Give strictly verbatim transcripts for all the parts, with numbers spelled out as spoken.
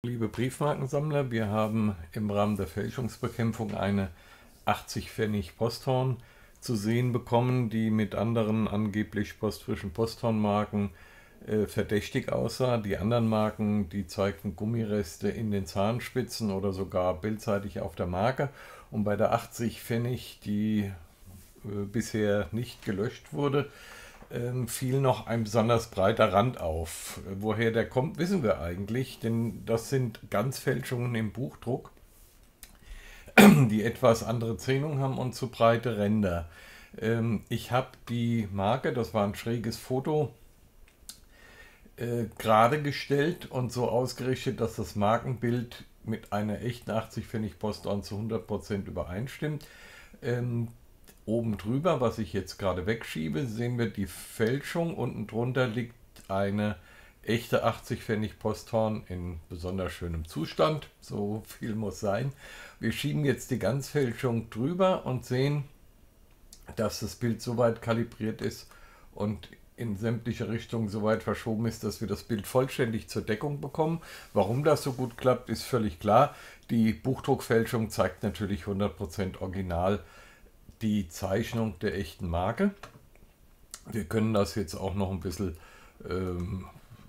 Liebe Briefmarkensammler, wir haben im Rahmen der Fälschungsbekämpfung eine achtzig Pfennig Posthorn zu sehen bekommen, die mit anderen angeblich postfrischen Posthornmarken äh, verdächtig aussah. Die anderen Marken, die zeigten Gummireste in den Zahnspitzen oder sogar bildseitig auf der Marke. Und bei der achtzig Pfennig, die äh, bisher nicht gelöscht wurde, ähm, fiel noch ein besonders breiter Rand auf. Woher der kommt, wissen wir eigentlich, denn das sind Ganzfälschungen im Buchdruck, die etwas andere Zähnung haben und zu breite Ränder. Ähm, ich habe die Marke, das war ein schräges Foto, äh, gerade gestellt und so ausgerichtet, dass das Markenbild mit einer echten achtzig Pfennig Posthorn zu hundert Prozent übereinstimmt. Ähm, Oben drüber, was ich jetzt gerade wegschiebe, sehen wir die Fälschung. Unten drunter liegt eine echte achtzig Pfennig Posthorn in besonders schönem Zustand. So viel muss sein. Wir schieben jetzt die Ganzfälschung drüber und sehen, dass das Bild so weit kalibriert ist und in sämtliche Richtungen so weit verschoben ist, dass wir das Bild vollständig zur Deckung bekommen. Warum das so gut klappt, ist völlig klar. Die Buchdruckfälschung zeigt natürlich hundert Prozent original die Zeichnung der echten Marke. Wir können das jetzt auch noch ein bisschen ähm,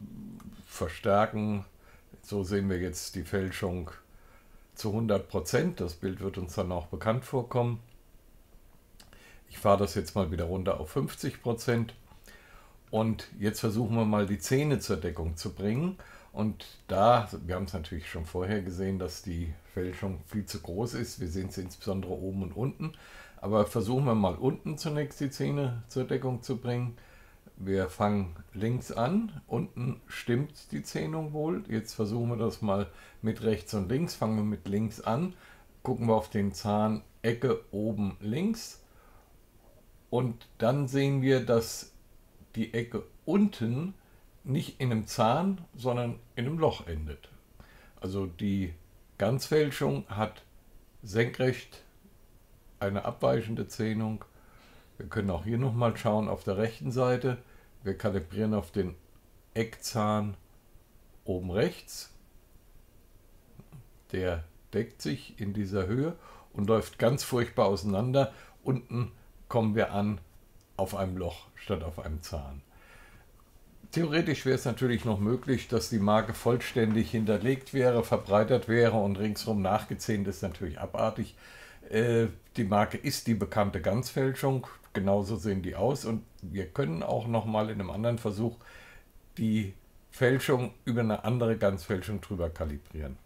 verstärken. So sehen wir jetzt die Fälschung zu hundert Prozent. Das Bild wird uns dann auch bekannt vorkommen. Ich fahre das jetzt mal wieder runter auf fünfzig Prozent. Und jetzt versuchen wir mal die Zähne zur Deckung zu bringen. Und da, wir haben es natürlich schon vorher gesehen, dass die Fälschung viel zu groß ist. Wir sehen es insbesondere oben und unten. Aber versuchen wir mal unten zunächst die Zähne zur Deckung zu bringen. Wir fangen links an. Unten stimmt die Zähnung wohl. Jetzt versuchen wir das mal mit rechts und links. Fangen wir mit links an. Gucken wir auf den Zahn Ecke oben links. Und dann sehen wir, dass die Ecke unten nicht in einem Zahn, sondern in einem Loch endet. Also die Ganzfälschung hat senkrecht eine abweichende Zähnung. Wir können auch hier nochmal schauen auf der rechten Seite. Wir kalibrieren auf den Eckzahn oben rechts. Der deckt sich in dieser Höhe und läuft ganz furchtbar auseinander. Unten kommen wir an auf einem Loch statt auf einem Zahn. Theoretisch wäre es natürlich noch möglich, dass die Marke vollständig hinterlegt wäre, verbreitert wäre und ringsherum nachgezähnt ist natürlich abartig. Äh, die Marke ist die bekannte Ganzfälschung, genauso sehen die aus und wir können auch nochmal in einem anderen Versuch die Fälschung über eine andere Ganzfälschung drüber kalibrieren.